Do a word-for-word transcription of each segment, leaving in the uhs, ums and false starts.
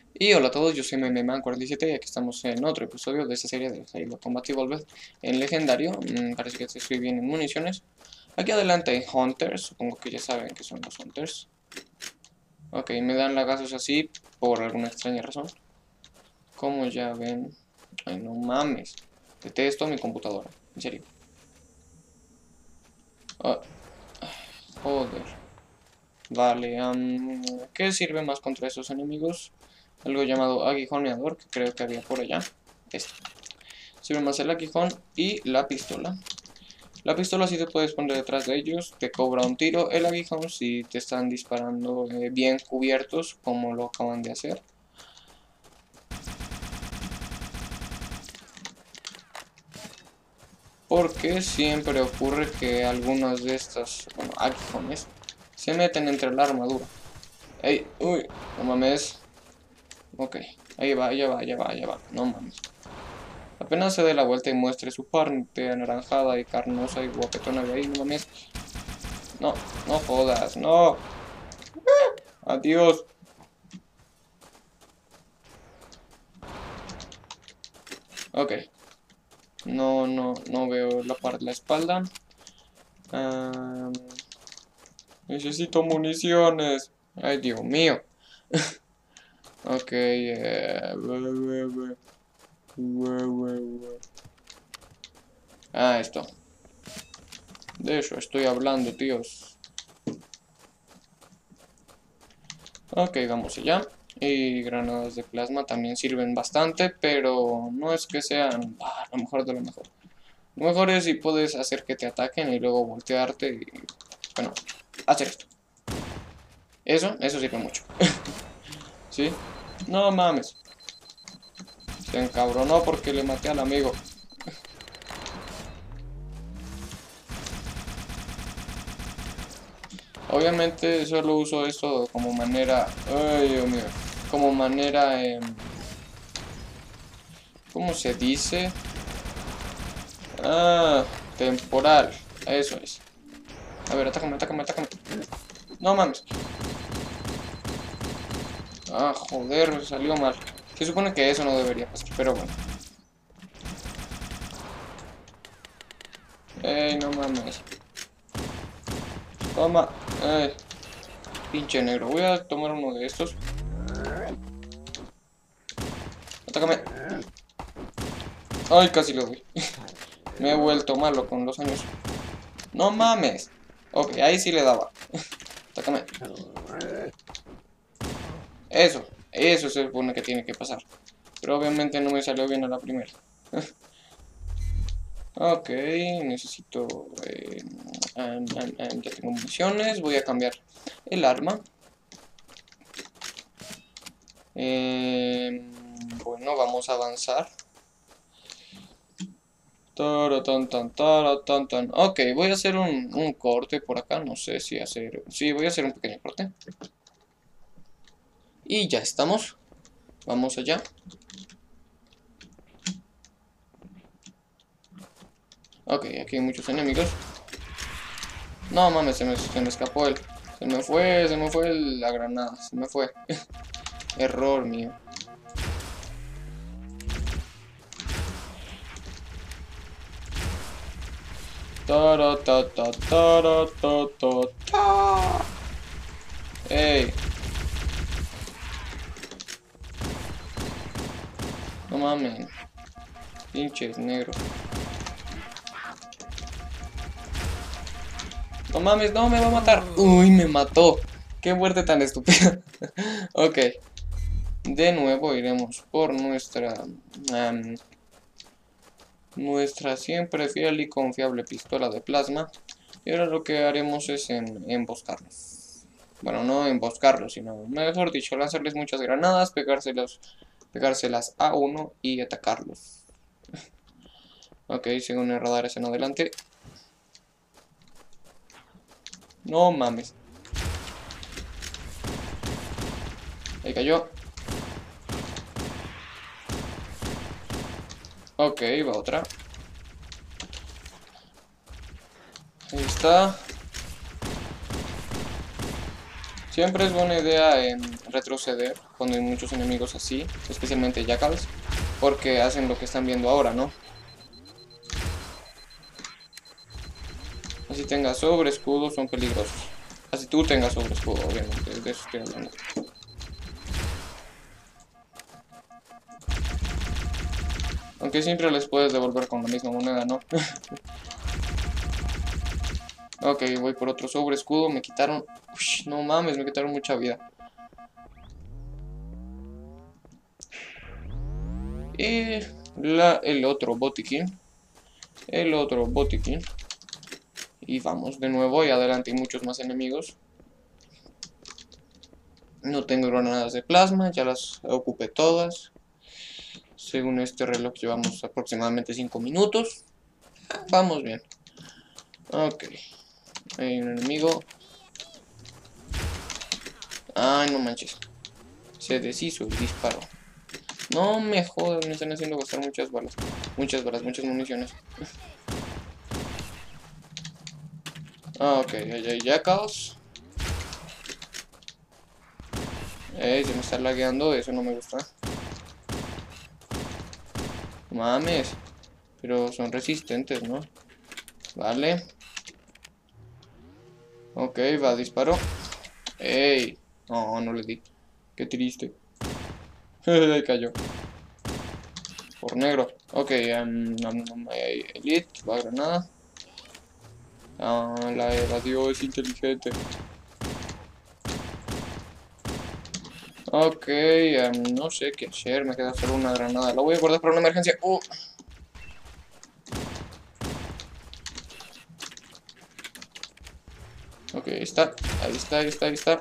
Y hola a todos, yo soy mememan cuarenta y siete y aquí estamos en otro episodio de esta serie de Halo Combat Evolved en legendario. Mm, parece que estoy bien en municiones. Aquí adelante hay Hunters, supongo que ya saben que son los Hunters. Ok, me dan lagazos así por alguna extraña razón. Como ya ven... Ay, no mames. Detesto mi computadora, en serio. Ah, joder. Vale, um, ¿qué sirve más contra esos enemigos? Algo llamado aguijoneador, que creo que había por allá. Este. Sirve más el aguijón y la pistola. La pistola si te puedes poner detrás de ellos, te cobra un tiro. El aguijón si te están disparando eh, bien cubiertos, como lo acaban de hacer. Porque siempre ocurre que algunas de estas, bueno, aguijones se meten entre la armadura. ¡Ey! ¡Uy! No mames. Ok, ahí va, ya va, ya va, ya va. No mames. Apenas se dé la vuelta y muestre su parte anaranjada y carnosa y guapetona de ahí, no mames. No, no jodas, no. Adiós. Ok. No, no, no veo la parte de la espalda. Um, necesito municiones. Ay, Dios mío. Ok. Eh, ah, esto. De eso estoy hablando, tíos. Ok, vamos allá. Y granadas de plasma también sirven bastante, pero no es que sean ah, lo mejor de lo mejor. Lo mejor es si puedes hacer que te ataquen y luego voltearte y, bueno, hacer esto. Eso, eso sirve mucho. ¿Sí? No mames. Se encabronó porque le maté al amigo. Obviamente solo uso esto como manera... Ay, Dios mío. Como manera... Eh, ¿cómo se dice? Ah, temporal. Eso es. A ver, atácame, atácame, atácame. No mames. Ah, joder, salió mal. Se supone que eso no debería pasar, pero bueno. Ey, no mames. Toma. Ay, pinche negro. Voy a tomar uno de estos. Atácame. Ay, casi lo doy. Me he vuelto malo con los años. No mames. Ok, ahí sí le daba. Atácame. Eso. Eso se supone que tiene que pasar. Pero obviamente no me salió bien a la primera. Ok, necesito... Eh, um, um, um, ya tengo municiones. Voy a cambiar el arma. Eh, bueno, vamos a avanzar. Tan, tan, tan, tan. Ok, voy a hacer un, un corte por acá. No sé si hacer... Sí, voy a hacer un pequeño corte. Y ya estamos. Vamos allá. Ok, aquí hay muchos enemigos. No mames, se me, se me escapó el... Se me fue, se me fue el- la granada. Se me fue. Error mío. Tara, ta, ta, tara, ta, ta, ta. Ey, no mames. Pinches negros. No mames, no, me va a matar. Uy, me mató. Qué muerte tan estúpida. Ok. De nuevo iremos por nuestra... Um, nuestra siempre fiel y confiable pistola de plasma. Y ahora lo que haremos es en, emboscarlos. Bueno, no emboscarlos, sino, mejor dicho, lanzarles muchas granadas, pegárselos, pegárselas a uno y atacarlos. Ok, según el radar es en adelante. No mames. Ahí cayó. Ok, va otra. Ahí está. Siempre es buena idea en retroceder cuando hay muchos enemigos así, especialmente jackals, porque hacen lo que están viendo ahora, ¿no? Así tengas sobre escudo, son peligrosos. Así tú tengas sobre escudo, obviamente, de eso estoy hablando. Aunque siempre les puedes devolver con la misma moneda, ¿no? Ok, voy por otro sobre escudo, me quitaron... Uy, no mames, me quitaron mucha vida. Y la, el otro botiquín. El otro botiquín. Y vamos de nuevo, y adelante hay muchos más enemigos. No tengo granadas de plasma, ya las ocupé todas. Según este reloj llevamos aproximadamente cinco minutos. Vamos bien. Ok. Hay un enemigo. Ay, no manches. Se deshizo el disparo. No me jodas, me están haciendo gastar muchas balas. Muchas balas, muchas municiones. Ok, allá hay jackals. Eh, se me está lagueando, eso no me gusta. Mames. Pero son resistentes, ¿no? Vale. Ok, va, disparo. Ey. No, no le di. Qué triste. Ahí cayó. Por negro. Ok, um, um, um, elite, va granada. Ah, la evadió, es inteligente. Ok, um, no sé qué hacer, me queda solo una granada. La voy a guardar para una emergencia. Uh. Ok, ahí está, ahí está, ahí está, ahí está.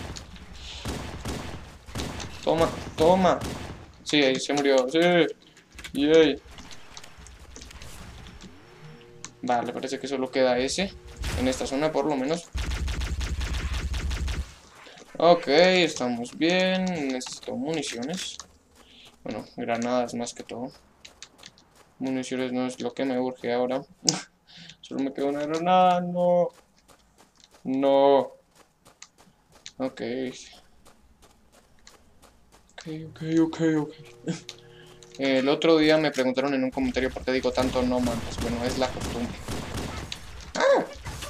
Toma, toma. Sí, ahí se murió. Sí. Yay. Vale, parece que solo queda ese. En esta zona por lo menos. Ok, estamos bien. Necesito municiones. Bueno, granadas más que todo. Municiones no es lo que me urge ahora. Solo me queda una granada. No. No. Ok. Ok, ok, ok, ok. El otro día me preguntaron en un comentario por qué digo tanto no mames. Bueno, es la costumbre. ¡Ah!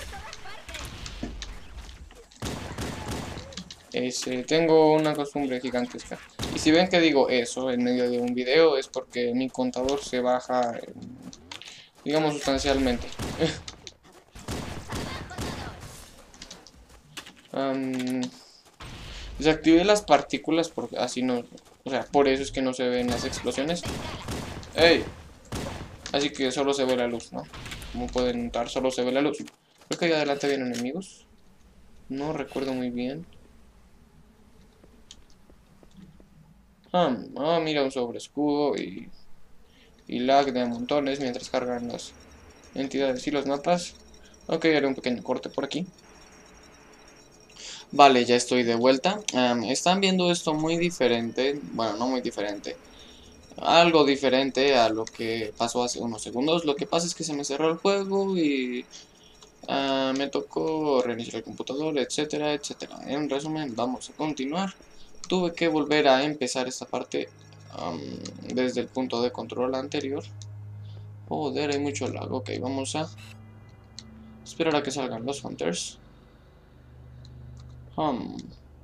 Ese, tengo una costumbre gigantesca. Y si ven que digo eso en medio de un video es porque mi contador se baja, eh, digamos, sustancialmente. um, Desactivé las partículas porque así no... O sea, por eso es que no se ven las explosiones. ¡Ey! Así que solo se ve la luz, ¿no? Como pueden notar, solo se ve la luz. Creo que ahí adelante vienen enemigos. No recuerdo muy bien. Ah, ah, mira, un sobre escudo y, y lag de montones mientras cargan las entidades y los mapas. Ok, haré un pequeño corte por aquí. Vale, ya estoy de vuelta. Um, están viendo esto muy diferente. Bueno, no muy diferente. Algo diferente a lo que pasó hace unos segundos. Lo que pasa es que se me cerró el juego y uh, me tocó reiniciar el computador, etcétera, etcétera. En resumen, vamos a continuar. Tuve que volver a empezar esta parte um, desde el punto de control anterior. Joder, hay mucho lag. Ok, vamos a esperar a que salgan los hunters. Um,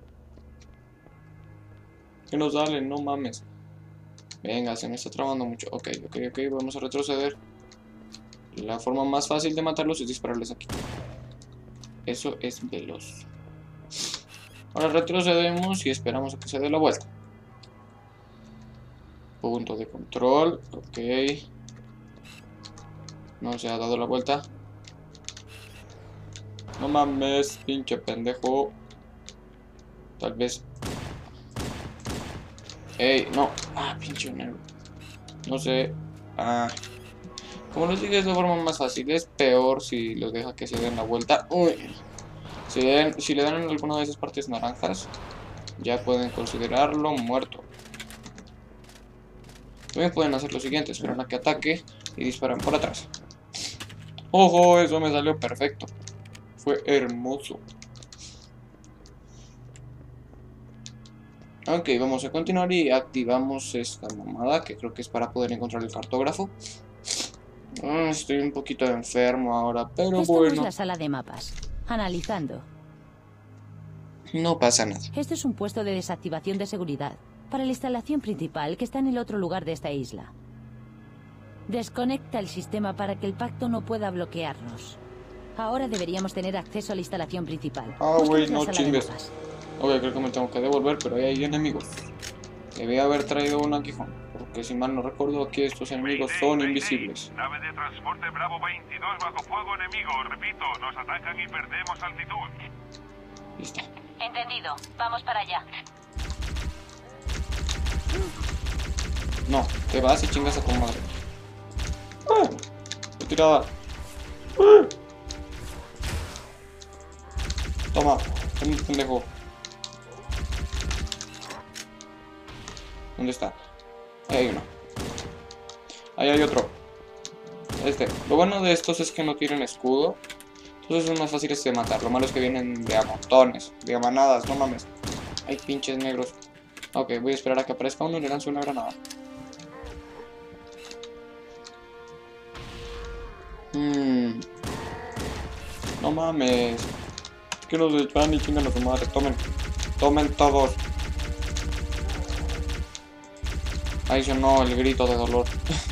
que nos salen, no mames. Venga, se me está trabando mucho. Ok, ok, ok, vamos a retroceder. La forma más fácil de matarlos es dispararles aquí. Eso es veloz. Ahora retrocedemos y esperamos a que se dé la vuelta. Punto de control. Ok. No se ha dado la vuelta. No mames, pinche pendejo. Tal vez. Ey, no. Ah, pinche negro. No sé. Ah. Como les dije, es la forma más fácil. Es peor si los deja que se den la vuelta. Uy. Si le, dan, si le dan en alguna de esas partes naranjas, ya pueden considerarlo muerto. También pueden hacer lo siguiente, esperan a que ataque y disparan por atrás. ¡Ojo! Eso me salió perfecto. Fue hermoso. Ok, vamos a continuar y activamos esta mamada, que creo que es para poder encontrar el cartógrafo. Ah, estoy un poquito enfermo ahora, pero Esto no es bueno, la sala de mapas. Analizando. no pasa nada. Esto es un puesto de desactivación de seguridad para la instalación principal que está en el otro lugar de esta isla. Desconecta el sistema para que el pacto no pueda bloquearnos. Ahora deberíamos tener acceso a la instalación principal. Ah, güey, Busquemos la no sala de chingues. mapas. Ok, creo que me tengo que devolver, pero ahí hay enemigos. Debí haber traído un aguijón, porque si mal no recuerdo, aquí estos enemigos son invisibles. Nave de transporte Bravo veintidós bajo fuego enemigo. Repito, nos atacan y perdemos altitud. Listo. Entendido. Vamos para allá. No, te vas y chingas a tu madre. ¡Ah! Retirada. ¡Ah! Toma, un pendejo. ¿Dónde está? Ahí hay uno. Ahí hay otro. Este. Lo bueno de estos es que no tienen escudo. Entonces son más fáciles de matar. Lo malo es que vienen de a montones. De a manadas, no mames. Hay pinches negros. Ok, voy a esperar a que aparezca uno y le lanzo una granada. Mmm. No mames. Que los desvan y chingan a su madre. Tomen. Tomen todos. Ahí sonó el grito de dolor.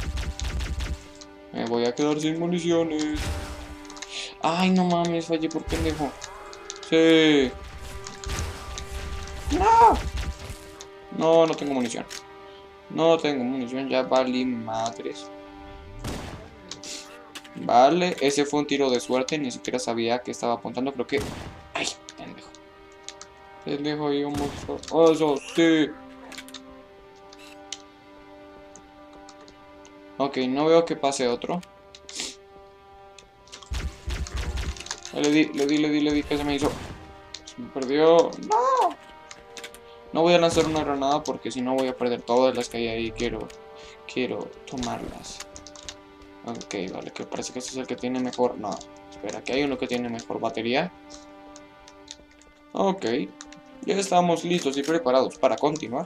Me voy a quedar sin municiones. Ay, no mames, fallé por pendejo. Sí. No. No, no tengo munición. No tengo munición, ya valí madres. Vale, ese fue un tiro de suerte, ni siquiera sabía que estaba apuntando, creo que... Ay, pendejo. Pendejo, íbamos... Oh, eso, sí. Ok, no veo que pase otro. Le di, le di, le di, le di, ¿qué se me hizo? Se me perdió. ¡No! No voy a lanzar una granada porque si no voy a perder todas las que hay ahí. Quiero, quiero tomarlas. Ok, vale, que parece que este es el que tiene mejor... No, espera, que hay uno que tiene mejor batería. Ok, ya estamos listos y preparados para continuar.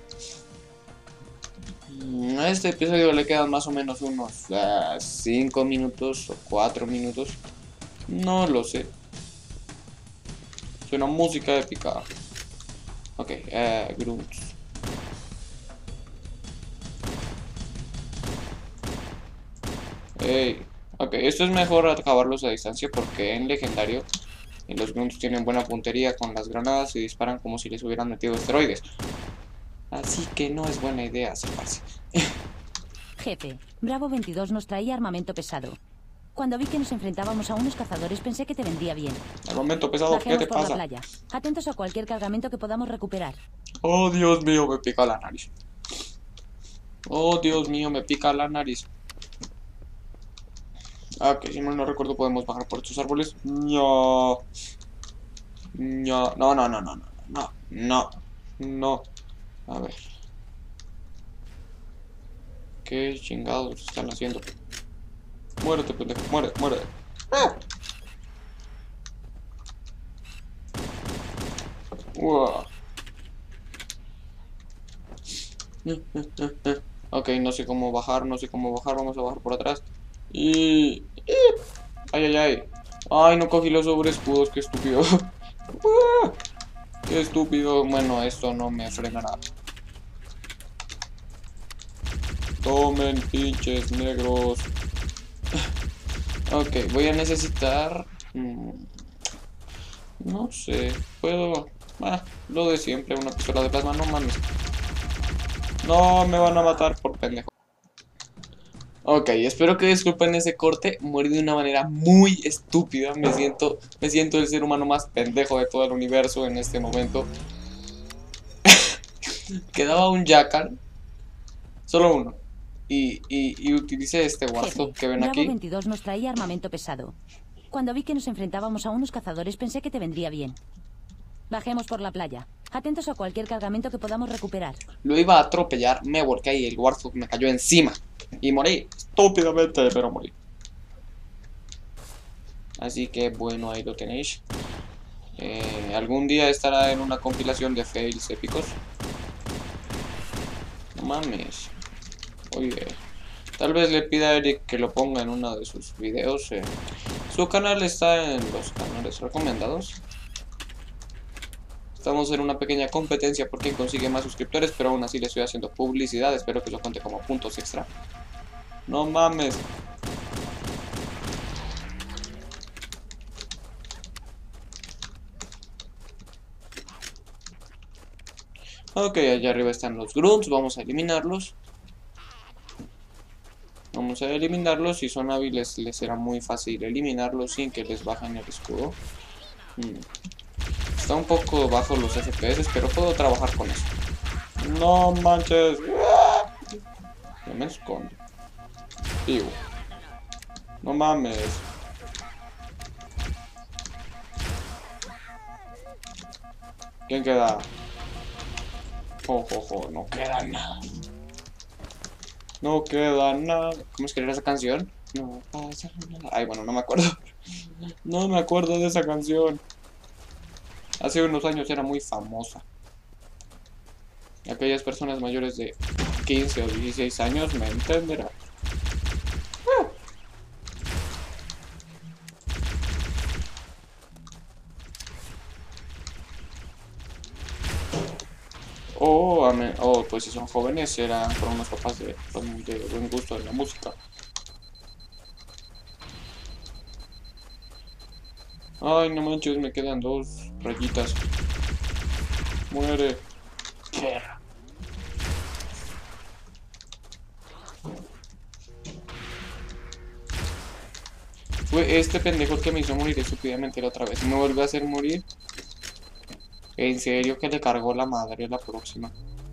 A este episodio le quedan más o menos unos cinco minutos o cuatro minutos. No lo sé. Suena música épica. Ok, eh, grunts. Hey. Ok, esto es mejor acabarlos a distancia porque en legendario los grunts tienen buena puntería con las granadas y disparan como si les hubieran metido esteroides. Así que no es buena idea acercarse. Jefe, Bravo veintidós nos traía armamento pesado. Cuando vi que nos enfrentábamos a unos cazadores pensé que te vendría bien. Armamento pesado, Bajemos ¿qué te por pasa? la playa. Atentos a cualquier cargamento que podamos recuperar. Oh, Dios mío, me pica la nariz. Oh, Dios mío, me pica la nariz. Ah, ok, si mal no recuerdo podemos bajar por estos árboles. No. No, no, no, no, no, no, no, no, no. A ver. ¿Qué chingados están haciendo? Muérete, pendejo, muere, muere. ¡Ah! Wow. Ok, no sé cómo bajar, no sé cómo bajar, vamos a bajar por atrás. Y... Ay, ay, ay. Ay, no cogí los sobreescudos, qué estúpido. Qué estúpido. Bueno, esto no me frena nada. Tomen, pinches negros. Ok, voy a necesitar... Hmm, no sé, puedo... Ah, lo de siempre, una pistola de plasma, no mames. No, me van a matar por pendejo. Ok, espero que disculpen ese corte. Morí de una manera muy estúpida. Me siento, me siento el ser humano más pendejo de todo el universo en este momento. Quedaba un jackal. Solo uno. Y, y, y utilicé este Warthog que ven Bravo aquí. veintidós nos traía armamento pesado. Cuando vi que nos enfrentábamos a unos cazadores pensé que te vendría bien. Bajemos por la playa. Atentos a cualquier cargamento que podamos recuperar. Lo iba a atropellar, me volqué y el Warthog me cayó encima. Y morí, estúpidamente, pero morí. Así que bueno, ahí lo tenéis. Eh, algún día estará en una compilación de fails épicos. mames. Oye, tal vez le pida a Eric que lo ponga en uno de sus videos. Eh. Su canal está en los canales recomendados. Estamos en una pequeña competencia por quien consigue más suscriptores, pero aún así le estoy haciendo publicidad. Espero que lo cuente como puntos extra. No mames. Ok, allá arriba están los grunts. Vamos a eliminarlos. Vamos a eliminarlos. Si son hábiles les será muy fácil eliminarlos sin que les bajen el escudo. Hmm. Está un poco bajo los F P S, pero puedo trabajar con eso. No manches. Ya me escondo. Vivo. No mames. ¿Quién queda? Ojo, ojo, no queda nada. No queda nada. ¿Cómo es que era esa canción? No pasa nada. Ay, bueno, no me acuerdo. No me acuerdo de esa canción. Hace unos años era muy famosa. Aquellas personas mayores de quince o dieciséis años me entenderán. Uh. Oh, amen. Oh, pues si son jóvenes, eran por unos papás de, de buen gusto en la música. Ay, no manches, me quedan dos rayitas. Muere. Perra. Fue este pendejo el que me hizo morir estúpidamente la otra vez. ¿Me vuelve a hacer morir? En serio que le cargó la madre la próxima.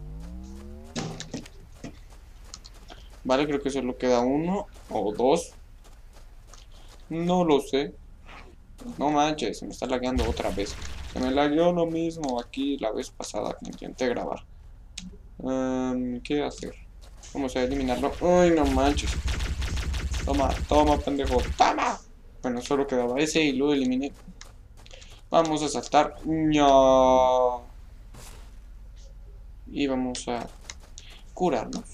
Vale, creo que solo queda uno o dos. No lo sé. No manches, se me está lagueando otra vez. Se me lagueó lo mismo aquí la vez pasada que intenté grabar. Um, ¿Qué hacer? Vamos a eliminarlo. Ay, no manches. Toma, toma, pendejo. ¡Toma! Bueno, solo quedaba ese y lo eliminé. Vamos a saltar. No. Y vamos a curarnos.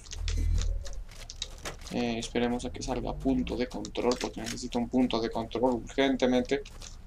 Eh, esperemos a que salga punto de control, porque necesito un punto de control urgentemente.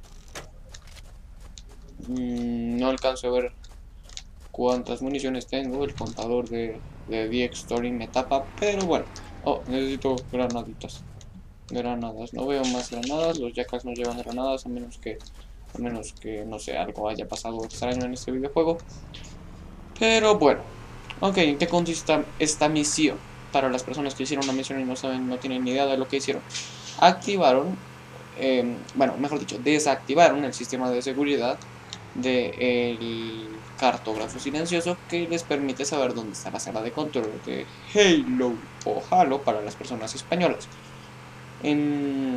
Mm, no alcanzo a ver cuántas municiones tengo. El contador de, de The Story me tapa, pero bueno. Oh, necesito granaditas. Granadas. No veo más granadas. Los Jackals no llevan granadas, a menos que, a menos que, no sé, algo haya pasado extraño en este videojuego. Pero bueno. Ok, ¿en qué consiste esta misión? Para las personas que hicieron una misión y no saben, no tienen ni idea de lo que hicieron. Activaron, eh, bueno, mejor dicho, desactivaron el sistema de seguridad del cartógrafo silencioso que les permite saber dónde está la sala de control de Halo o Halo para las personas españolas. En,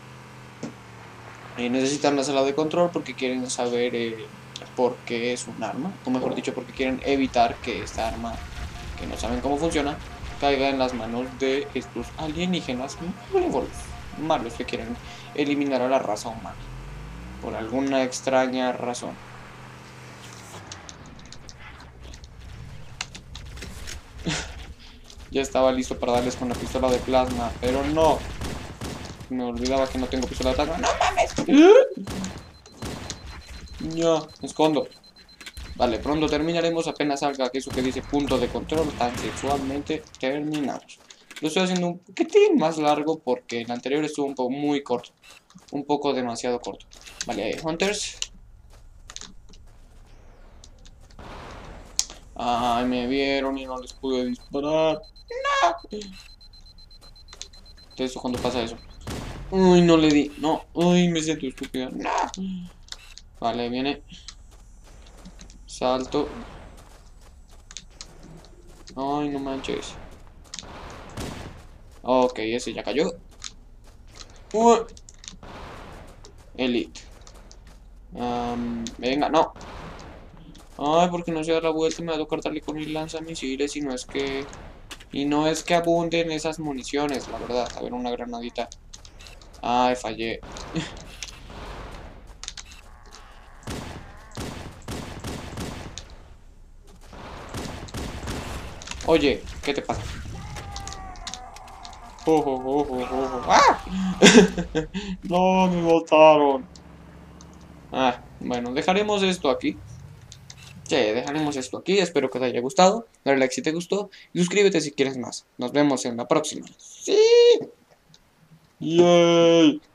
eh, necesitan la sala de control porque quieren saber eh, por qué es un arma, o mejor dicho, porque quieren evitar que esta arma, que no saben cómo funciona, caiga en las manos de estos alienígenas malévolos, malos que quieren eliminar a la raza humana por alguna extraña razón. Ya estaba listo para darles con la pistola de plasma, pero no. Me olvidaba que no tengo pistola de plasma. ¡No mames! No, me escondo. Vale, pronto terminaremos apenas salga eso que dice punto de control, tan sexualmente terminados. Lo estoy haciendo un poquitín más largo porque el anterior estuvo un poco muy corto. Un poco demasiado corto. Vale, Hunters. Ay, me vieron y no les pude disparar. No. Entonces, ¿cuándo pasa eso? Uy, no le di. No, uy, me siento estúpido. No. Vale, viene. Salto. Ay, no manches. Ok, ese ya cayó. Uh. Elite. Um, venga, no. Ay, porque no se da la vuelta y me va a tocar darle con mis lanzamisiles y no es que... Y no es que abunden esas municiones, la verdad. A ver, una granadita. Ay, fallé. Oye, ¿qué te pasa? Oh, oh, oh, oh, oh, oh. ¡Ah! No, me botaron. Ah, bueno, dejaremos esto aquí. Sí, dejaremos esto aquí. Espero que te haya gustado. Dale like si te gustó. Y suscríbete si quieres más. Nos vemos en la próxima. ¡Sí! ¡Yay!